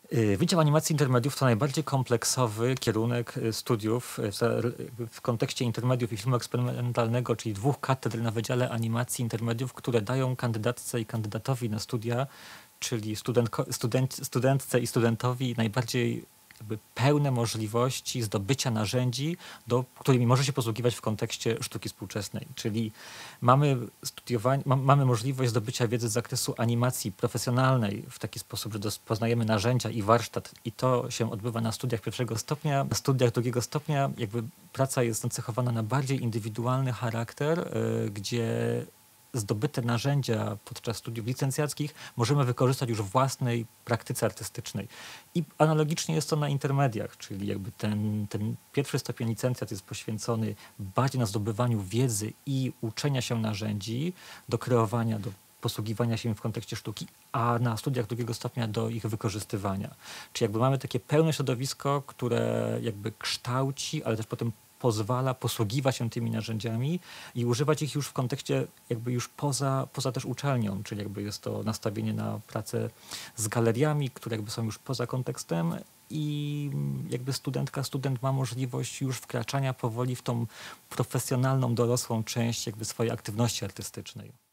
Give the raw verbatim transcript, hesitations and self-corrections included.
Y, Wydział Animacji Intermediów to najbardziej kompleksowy kierunek y, studiów y, w, za- w kontekście intermediów i filmu eksperymentalnego, czyli dwóch katedr na Wydziale Animacji Intermediów, które dają kandydatce i kandydatowi na studia, czyli studentko, student, studentce i studentowi najbardziej jakby pełne możliwości zdobycia narzędzi, do, którymi może się posługiwać w kontekście sztuki współczesnej. Czyli mamy, studiowanie, ma, mamy możliwość zdobycia wiedzy z zakresu animacji profesjonalnej w taki sposób, że dos- poznajemy narzędzia i warsztat i to się odbywa na studiach pierwszego stopnia. Na studiach drugiego stopnia jakby praca jest nacechowana na bardziej indywidualny charakter, y, gdzie zdobyte narzędzia podczas studiów licencjackich możemy wykorzystać już w własnej praktyce artystycznej. I analogicznie jest to na intermediach, czyli jakby ten, ten pierwszy stopień licencjat jest poświęcony bardziej na zdobywaniu wiedzy i uczenia się narzędzi do kreowania, do posługiwania się im w kontekście sztuki, a na studiach drugiego stopnia do ich wykorzystywania. Czyli jakby mamy takie pełne środowisko, które jakby kształci, ale też potem pozwala posługiwać się tymi narzędziami i używać ich już w kontekście jakby już poza, poza też uczelnią, czyli jakby jest to nastawienie na pracę z galeriami, które jakby są już poza kontekstem i jakby studentka, student ma możliwość już wkraczania powoli w tą profesjonalną, dorosłą część jakby swojej aktywności artystycznej.